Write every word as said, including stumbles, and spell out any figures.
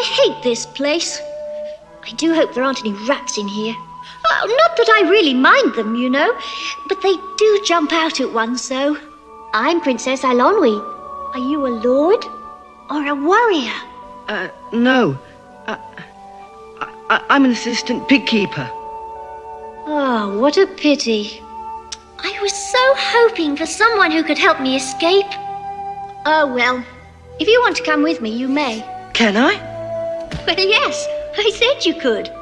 hate this place. I do hope there aren't any rats in here. Uh, not that I really mind them, you know, but they do jump out at one so. I'm Princess Eilonwy. Are you a lord or a warrior? Uh, no. Uh, I, I'm an assistant pig keeper. Oh, what a pity. I was so hoping for someone who could help me escape. Oh, well, if you want to come with me, you may. Can I? Well, yes, I said you could.